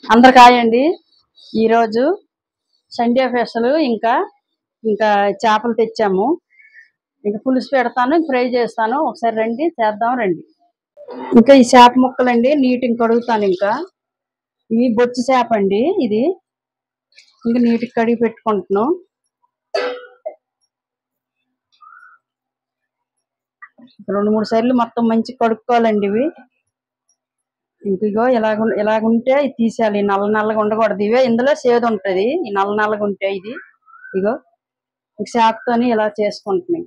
అందరికి హాయ్ అండి. ఈరోజు సండే స్పెషల్ ఇంకా చేపలు తెచ్చాము. ఇంకా పులుసు పెడతాను, ఫ్రై చేస్తాను. ఒకసారి రండి, చేద్దాం రండి. ఇంకా ఈ చేప ముక్కలండి నీటిని కడుగుతాను. ఇంకా ఇవి బొచ్చు చేప అండి. ఇది ఇంకా నీటికి కడిగి పెట్టుకుంటున్నాం. రెండు మూడు సార్లు మొత్తం మంచి కడుక్కోవాలండి. ఇవి ఇంకో ఇలాగుంటే ఇది తీసేయాలి. నల్ల నల్లగా ఉండకూడదు. ఇవే ఇందులో సేదు ఉంటది. ఈ నల్ల నల్లగా ఉంటే ఇది ఇగో చేపతోని ఇలా చేసుకుంటున్నాం.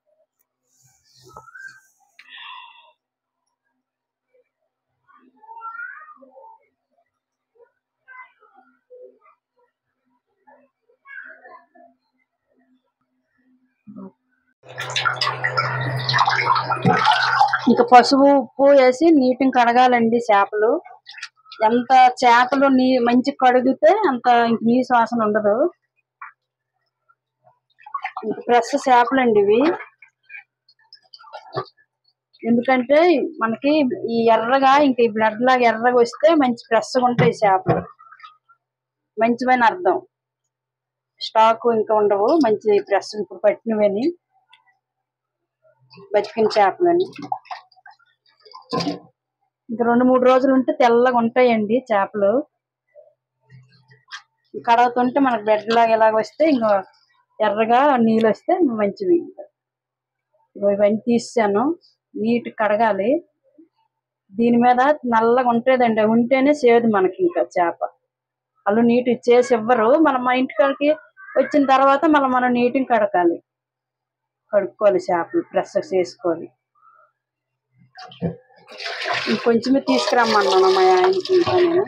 ఇంకా పసుపు ఉప్పు వేసి నీటిని కడగాలండి. చేపలు ఎంత చేపలు మంచి కడిగితే అంత ఇంక నీసు వాసన ఉండదు. ఇంక ఫ్రెష్ చేపలండి ఇవి. ఎందుకంటే మనకి ఈ ఎర్రగా ఇంకా ఈ బ్లడ్ లాగా ఎర్రగా వస్తే మంచి ఫ్రెష్గా ఉంటాయి చేపలు. మంచివని అర్థం. స్టాక్ ఇంకా ఉండవు. మంచి ఫ్రెష్ ఇప్పుడు పట్టినవని బతికిన చేపలని. ఇంకా 2-3 రోజులు ఉంటే తెల్లగా ఉంటాయండి చేపలు. కడుగుతుంటే మనకు బెడ్ లాగా ఎలాగ వస్తే ఇంకా ఎర్రగా నీళ్ళు వస్తే మంచివి. ఇవన్నీ తీసాను. నీట్ కడగాలి. దీని మీద నల్లగా ఉంటేదండి. ఉంటేనే సేదు మనకి. ఇంకా చేప వాళ్ళు నీట్ చేసి ఇవ్వరు. మనం మా ఇంటికాడికి వచ్చిన తర్వాత మనం నీట్గా కడుక్కోవాలి. చేపలు ఫ్రెష్ చేసుకోవాలి. ఇంకొంచెమే తీసుకురమ్మన్నాను మా ఆయనకి. ఇంకా నేను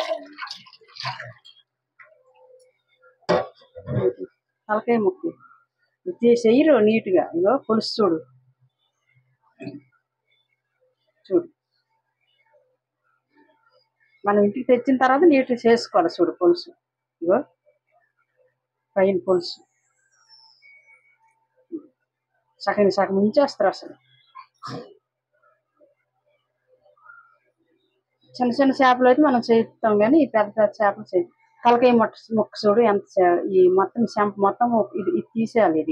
తలకాయ ముక్కు చెయ్యరు నీట్గా. ఇగో పులుసు చూడు. మనం ఇంటికి తెచ్చిన తర్వాత నీట్గా చేసుకోవాలి. చూడు పులుసు. ఇగో పైన పులుసు సగం ఉంచేస్తారు. అసలు చిన్న చిన్న చేపలు అయితే మనం చేస్తాం, కానీ ఈ పెద్ద పెద్ద చేపలు చేయి. తలకాయ ముక్క చూడు ఎంత. ఈ మొత్తం చెంప మొత్తం ఇది తీసేయాలి.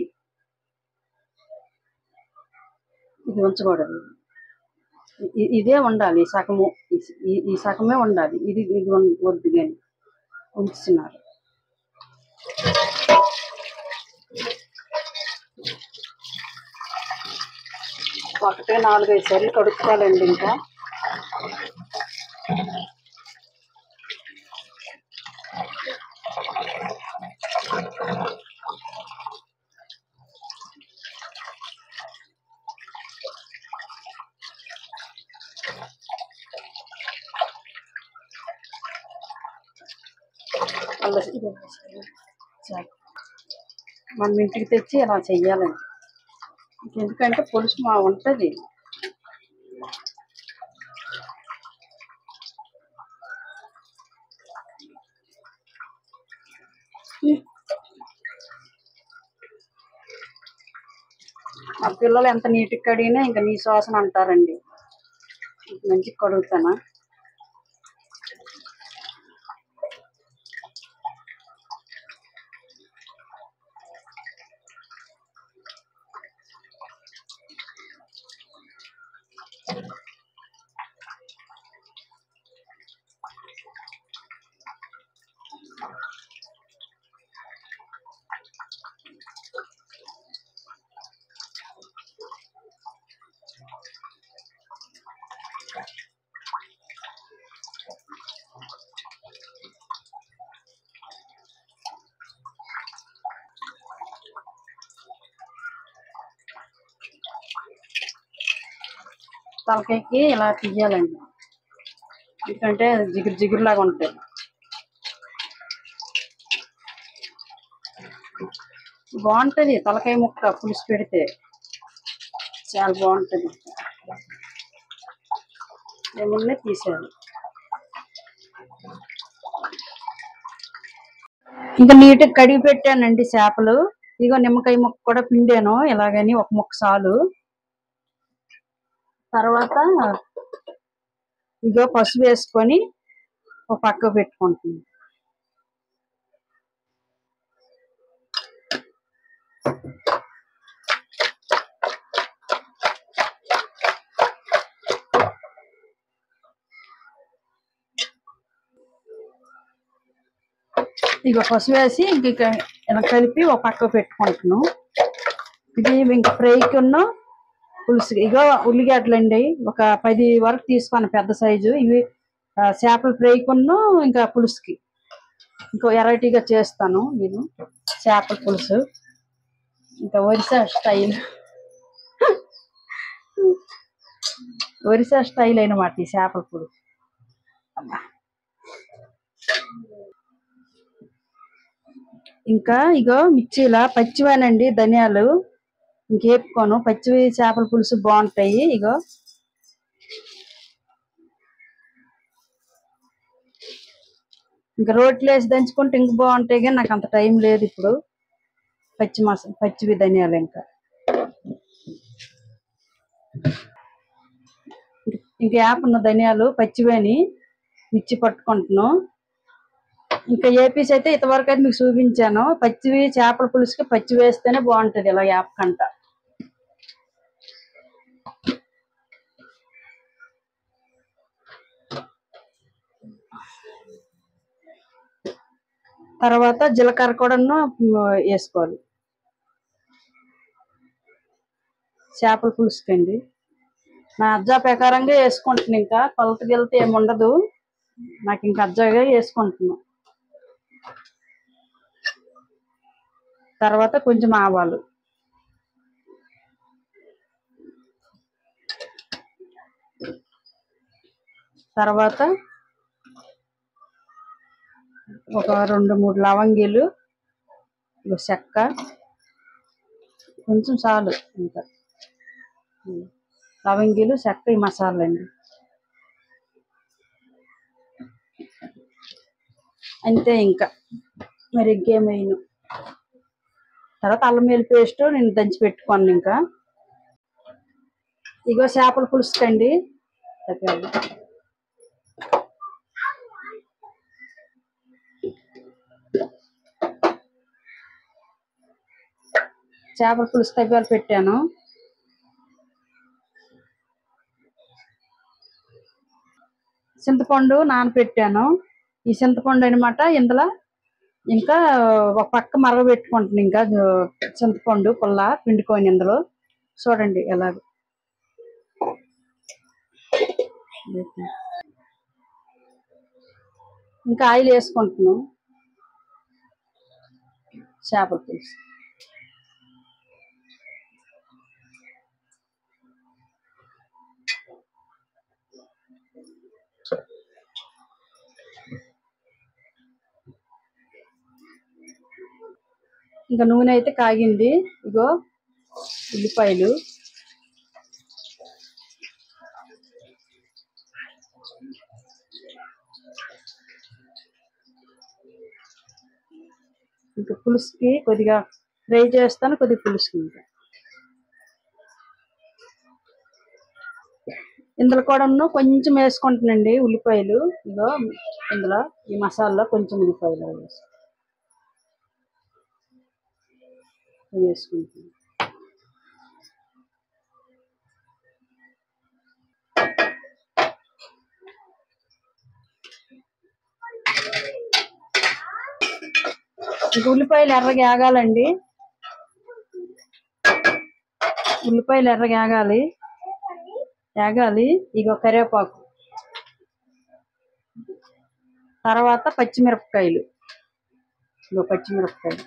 ఇది ఉంచకూడదు. ఇదే ఉండాలి. సగము ఈ సగమే ఉండాలి. ఇది వద్దు కానీ ఉంచుతున్నారు. ఒకటే 4-5 సార్లు కడుక్కోవాలండి. ఇంకా మనం ఇంటికి తెచ్చి ఇలా చెయ్యాలండి. ఎందుకంటే పులుసు ఉంటుంది. మా పిల్లలు ఎంత నీట్గా కడిగినా ఇంకా నీ శ్వాసన అంటారండి. మంచిగా కడుగుతానా. తలకాయకి ఇలా తీయాలండి. ఎందుకంటే జిగురులాగా ఉంటాయి. బాగుంటుంది తలకాయ ముక్క పులుసు పెడితే. చాలా బాగుంటుంది. ఏమన్నా తీసేయాలి. ఇంకా నీట్గా కడిగి పెట్టానండి చేపలు. ఇగో నిమ్మకాయ ముక్క కూడా పిండాను. ఇలాగని ఒక ముక్క చాలు. తర్వాత ఇగో పసుపు వేసుకొని ఒక పక్క పెట్టుకుంటున్నాను. ఇక పసుపు వేసి ఇంక ఇలా కలిపి ఒక పక్క పెట్టుకుంటున్నాను. ఇది ఇంక ఫ్రైకి ఉన్న పులుసు. ఇగో ఉల్లిగడ్డలండి ఒక 10 వరకు తీసుకున్నాను పెద్ద సైజు. ఇవి చేపల ఫ్రైకి ఉన్న ఇంకా పులుసుకి ఇంకో వెరైటీగా చేస్తాను నేను చేపల పులుసు. ఇంకా ఒరిస్సా స్టైల్ అయినమాట ఈ చేపల పులుసు. ఇంకా ఇగో మిర్చిలా పచ్చివేనండి ధనియాలు ఇంకేపుకోను. పచ్చివి చేపల పులుసు బాగుంటాయి. ఇగో ఇంకా రోట్లో వేసి దంచుకుంటే ఇంక బాగుంటాయి, కానీ నాకు అంత టైం లేదు ఇప్పుడు. పచ్చివి ధనియాలు ఇంకా వేపున్న ధనియాలు పచ్చివేని మిర్చి పట్టుకుంటున్నాను. ఇంకా ఏ పీస్ అయితే ఇంతవరకు అయితే మీకు చూపించాను. పచ్చివి చేపల పులుసుకి పచ్చి వేస్తేనే బాగుంటది ఇలా వేపకంట. తర్వాత జీలకర్ర కూడా వేసుకోవాలి చేపల పులుసుకండి. నా అజ్జా ప్రకారంగా వేసుకుంటున్నాను. ఇంకా కొలతకి వెళ్తే ఏముండదు, నాకు ఇంకా అజ్జాగా వేసుకుంటున్నాను. తర్వాత కొంచెం ఆవాలు, తర్వాత ఒక 2-3 లవంగీలు, చెక్క కొంచెం చాలు. ఇంకా లవంగీలు చెక్క ఈ మసాలా అండి అంతే. ఇంకా మరి ఇంకేమైనా తర్వాత అల్లం వెల్లుల్లి పేస్ట్ నేను దంచి పెట్టుకోను. ఇంకా ఇగో చేపల పులుసుకండి చేపల పులుసు తగ్గాలు పెట్టాను. చింతపండు నానపెట్టాను. ఈ చింతపండు అనమాట ఇందులో ఇంకా ఒక పక్క మరగబెట్టుకుంటున్నాను. ఇంకా చింతపండు పుల్ల పిండుకొని ఇందులో చూడండి ఎలాగో. ఇంకా ఆయిల్ వేసుకుంటున్నాను చేపల పులుసు. ఇంకా నూనె అయితే కాగింది. ఇగో ఉల్లిపాయలు, ఇంకా పులుసుకి కొద్దిగా ఫ్రై చేస్తాను, కొద్దిగా పులుసుకి. ఇంకా ఇందులో కూడా కొంచెం వేసుకుంటానండి ఉల్లిపాయలు. ఇగో ఇందులో ఈ మసాలాలో కొంచెం ఉల్లిపాయలు వేసుకుంటాను. ఉల్లిపాయలు ఎర్రగా ఆగాలండి. ఉల్లిపాయలు ఎర్రగా ఆగాలి. ఇగో కరివేపాకు, తర్వాత పచ్చిమిరపకాయలు. ఇగో పచ్చిమిరపకాయలు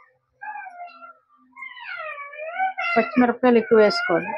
ఎక్కువ వేసుకోవాలి.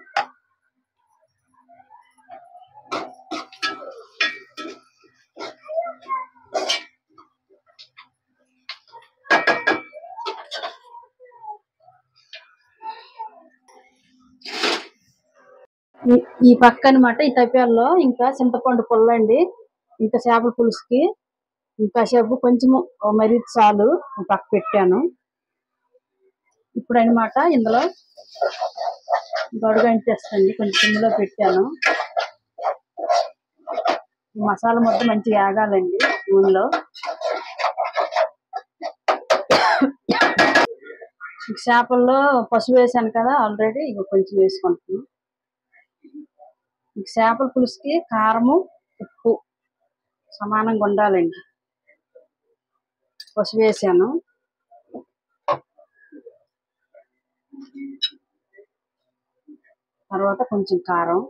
ఈ పక్క అనమాట ఈ తప్పాల్లో ఇంకా చింతపండు పుల్లండి. ఇంకా చేపల పులుసుకి ఇంకా సేపు కొంచెము మరీ చాలు పక్క పెట్టాను. ఇప్పుడు అనమాట ఇందులో గడుగంటేస్తుంది కొంచెం ఇందులో పెట్టాను. మసాలా ముద్ద మంచిగా ఆగాలండి నూనెలో. చేపల్లో పసుపు వేసాను కదా ఆల్రెడీ, ఇక కొంచెం వేసుకుంటున్నాను. చేపల పులుసుకి కారము ఉప్పు సమానంగా ఉండాలండి. పసుపు వేసాను, తర్వాత కొంచెం కారం,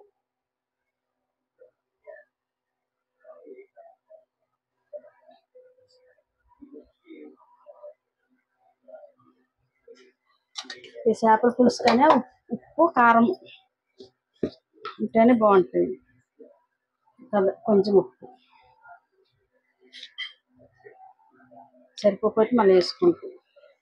ఈ చేపల పులుసుకనే ఉప్పు కారం ఉంటేనే బాగుంటుంది. కొంచెం ఉప్పు సరిపోతే మళ్ళీ వేసుకుంటాం.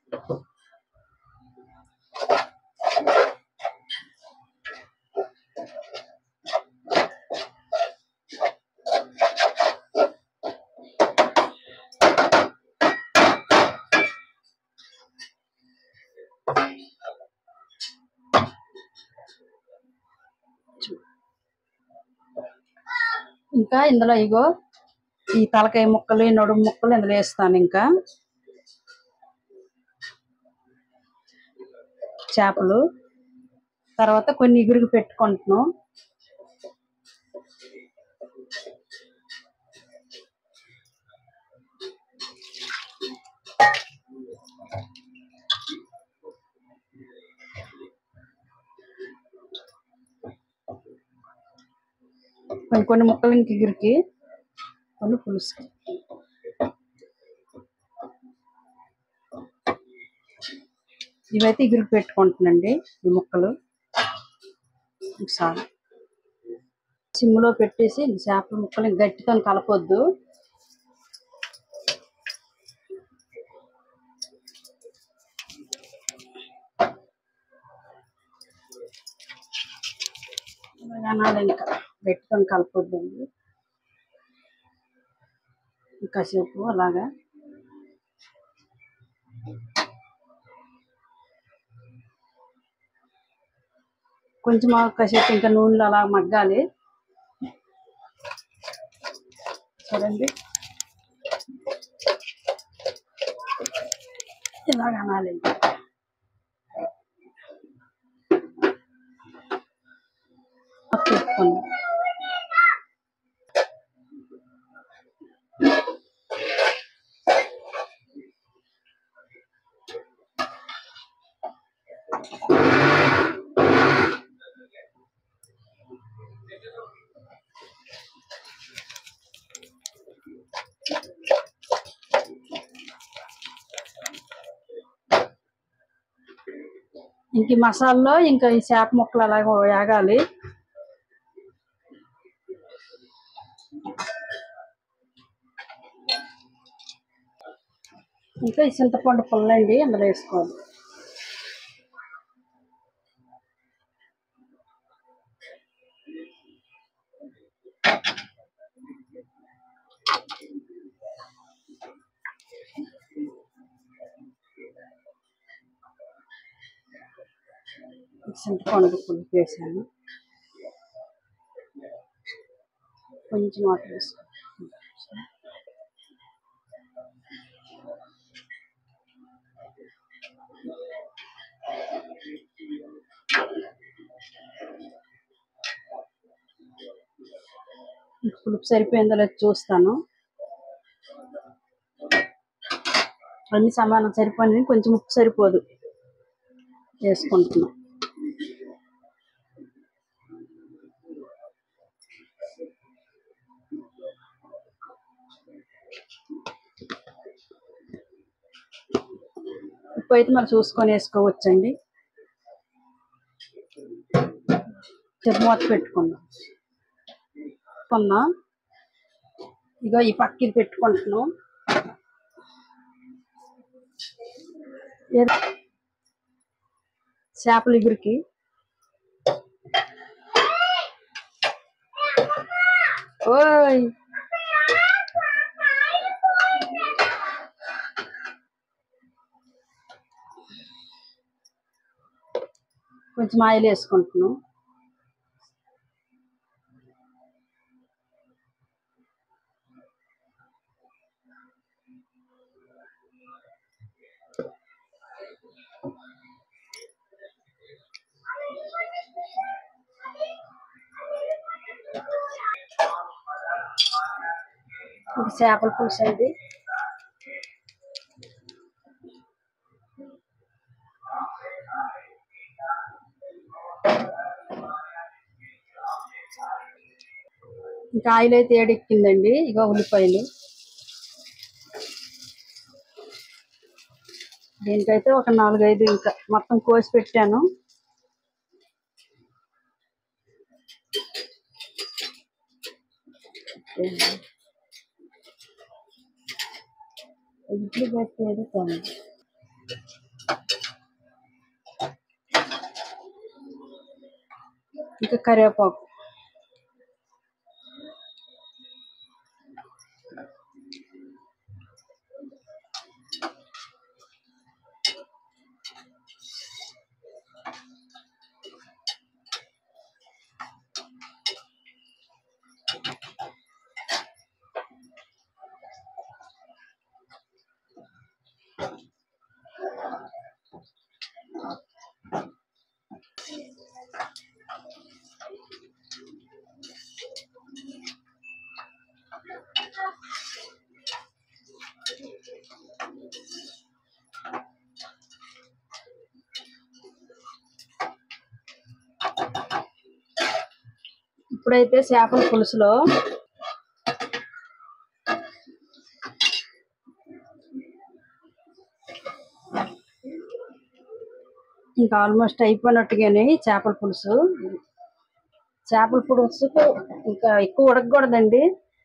ఇంకా ఇందులో ఇగో ఈ తలకాయ ముక్కలు, ఈ నడుము ముక్కలు ఇందులో వేస్తాను. ఇంకా చేపలు తర్వాత కొన్ని ఇగురికి పెట్టుకుంటున్నాం. కొన్ని ముక్కలు ఇంక ఇగురికి, కొన్ని పులుసుకి. ఇవైతే ఇగురికి పెట్టుకుంటున్నాండి ఈ ముక్కలు. ఒకసారి సిమ్లో పెట్టేసి చేపల ముక్కలు గట్టితో కలపొద్దు. అనాలి, ఇంకా గట్టితో కలపొద్దండి. ఇంకాసేపు అలాగా కొంచెం కాసేపు ఇంకా నూనెలో అలా మగ్గాలి. చూడండి, ఇలాగ అనాలి. పెట్టుకోండి. ఇంక ఈ మసాలాలో ఇంకా ఈ చేప ముక్కలు అలాగే వేగాలి. ఇంకా ఈ చింతపండు పుల్లండి అందులో వేసుకోవాలి. చింతపండు పులుపు వేసాను, కొంచెం వాటర్ వేసుకోవాలి. పులుపు సరిపోయిందో లేదో చూస్తాను. అన్ని సమానం సరిపోయింది, కొంచెం ఉప్పు సరిపోదు వేసుకుంటున్నాం. ఉప్పు అయితే మరి చూసుకొని వేసుకోవచ్చండి. మూత పెట్టుకుందాం. ఇగో ఈ పక్కకి పెట్టుకుంటున్నాం. చేపల ఇగురికి ఓయ్ కొంచెం ఆయిల్ వేసుకుంటున్నాం. ఇది చేపల పులుసు అండి. ఇంకా ఆయిల్ అయితే ఏడెక్కిందండి. ఇక ఉల్లిపాయలు, దీనికైతే ఒక 4-5 ఇంకా మొత్తం కోసి పెట్టాను. ఇడ్లీ పెట్టేది కానీ ఇంకా కరివేపాకు, ఇప్పుడైతే చేపల పులుసులో ఇంకా ఆల్మోస్ట్ అయిపోయినట్టుగానే చేపల పులుసు. చేపల పులుసుకు ఇంకా ఎక్కువ ఉడకకూడదండి.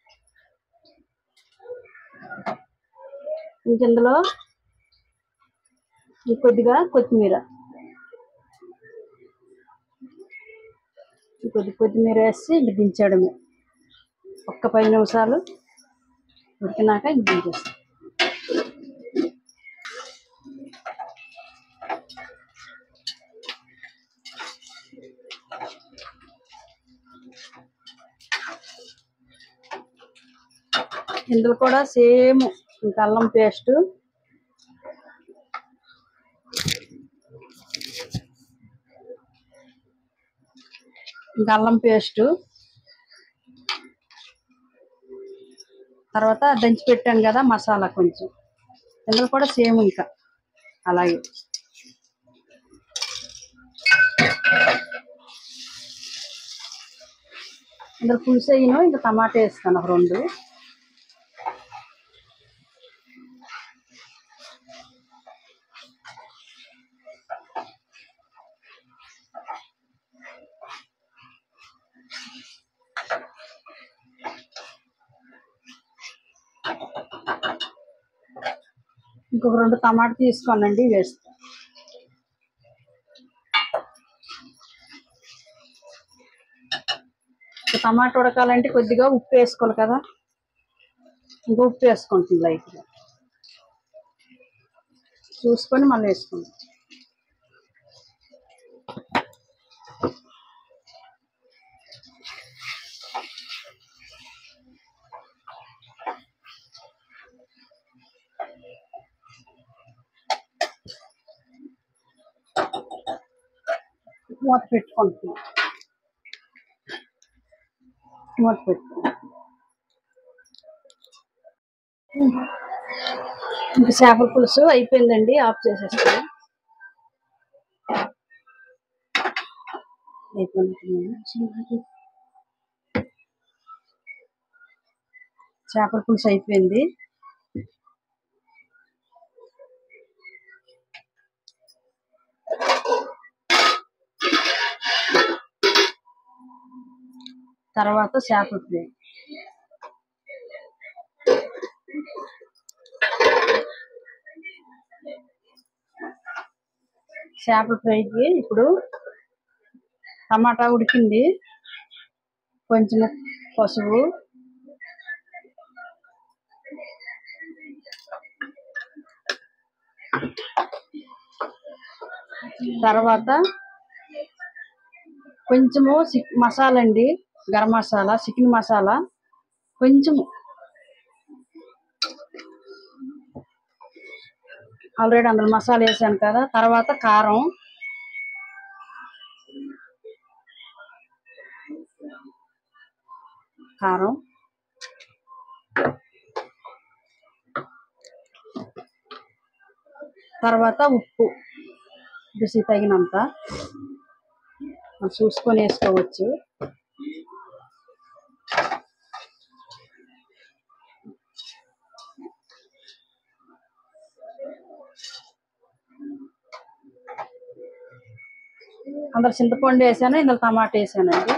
ఇందులో కొద్దిగా కొత్తిమీర, కొత్తిమీర వేసి ఇంక దించడమే. ఒక్క 10 నిమిషాలు ఉడికినాక ఇంక దించేస్తాం. ఇందులో కూడా సేమ్ ఇంకా అల్లం పేస్ట్, తర్వాత దంచి పెట్టాను కదా మసాలా కొంచెం, ఇందులో కూడా సేమ్ ఇంకా అలాగే. ఇందులో పులుసు వేయను, ఇంకా టమాటా వేస్తాను ఒక 2. ఇంకొక 2 టమాటా తీసుకోనండి, వేస్తాను. టమాటా ఉడకాలంటే కొద్దిగా ఉప్పు వేసుకోవాలి కదా, ఇంకా ఉప్పు వేసుకుంటుంది లైట్గా చూసుకొని మళ్ళీ వేసుకుంటాం. మూత పెట్టుకుంటున్నాం. మూత పెట్టుకుంటాం. ఇంకా చేపల పులుసు అయిపోయిందండి, ఆఫ్ చేసేస్తాను. చేపల పులుసు అయిపోయింది. తర్వాత చేపల ఫ్రై. చేపల ఫ్రైకి ఇప్పుడు టమాటా ఉడికింది, కొంచెం పసుపు, తర్వాత కొంచెము మసాలా అండి, గరం మసాలా, చికెన్ మసాలా కొంచెము, ఆల్రెడీ అందులో మసాలా వేసాను కదా. తర్వాత కారం, కారం, తర్వాత ఉప్పు రుచి తగినంత చూసుకొని వేసుకోవచ్చు. అందులో చింతపండు వేసాను, ఇందులో టమాటా వేసానండి.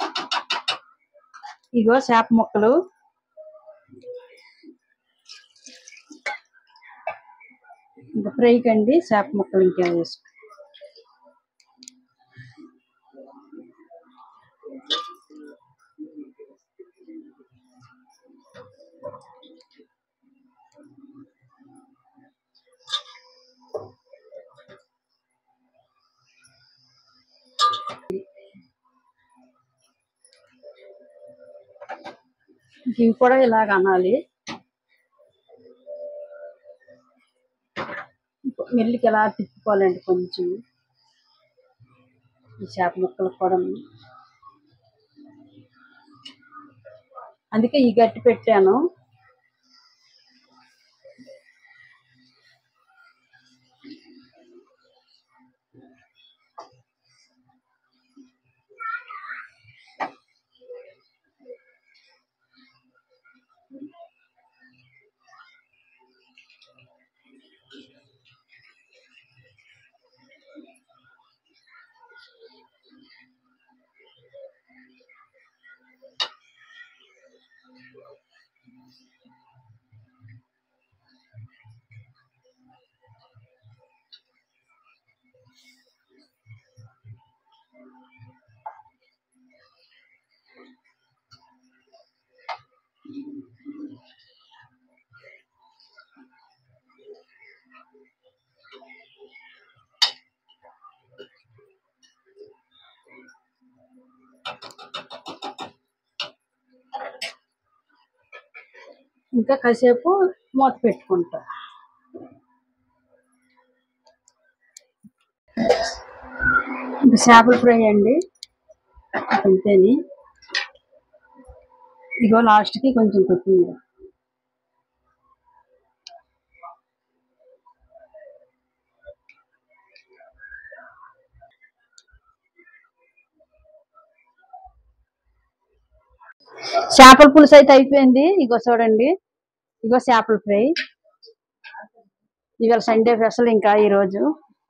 ఇగో చేప ముక్కలు ఇంకా ఫ్రై కండి. చేప ముక్కలు ఇంకా వేసుకో. ఇవి కూడా ఇలాగ అనాలి. మెల్లికి ఎలా తిప్పుకోవాలండి కొంచెం ఈ చేప ముక్కలు కూడా. అందుకే ఈ గట్టి పెట్టాను. ఇంకా కాసేపు మూత పెట్టుకుంటా. ఇంకా చేపల ఫ్రై అండి, అంతేని. ఇగో లాస్ట్కి కొంచెం కొత్తిమీర. చేపల పులుసు అయితే అయిపోయింది. ఇగో చూడండి, ఇగో చేపల ఫ్రై. ఇవాళ సండే స్పెషల్ ఇంకా ఈరోజు.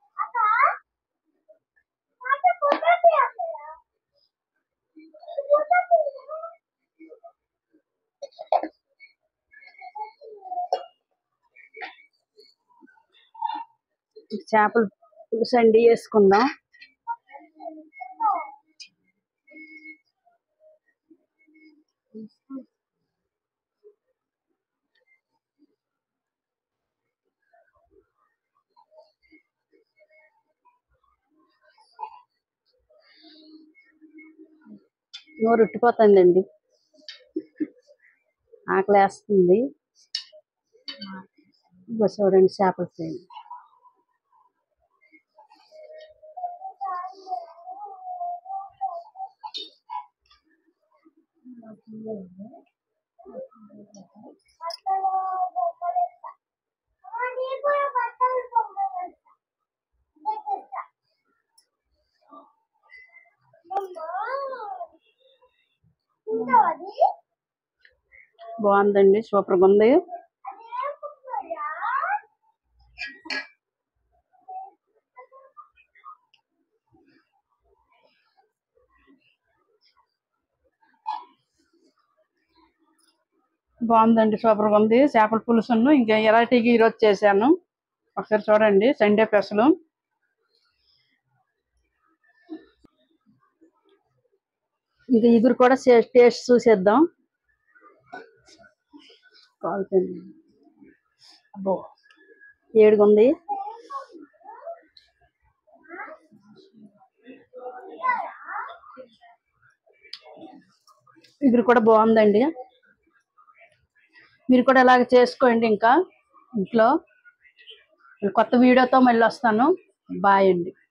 చేపల పులుసు అండి, వేసుకుందాం. నోరు ఉట్టిపోతుందండి, ఆకలి వేస్తుంది. ఇగో చూడండి చేపల ఫ్రై. బాగుందండి, సూపర్గా ఉంది. బాగుందండి, సూపర్గా ఉంది. చేపల పులుసును ఇంకా వెరైటీగా ఈరోజు చేశాను. ఒకసారి చూడండి, సండే స్పెషల్. ఇంకా ఇగురు కూడా టేస్ట్ చూసేద్దాం. కాలుతుంది, అబ్బో ఏడుగా ఉంది. ఇగురు కూడా బాగుందండి. మీరు కూడా ఇలాగ చేసుకోండి ఇంకా ఇంట్లో. కొత్త వీడియోతో మళ్ళీ వస్తాను. బాయ్ అండి.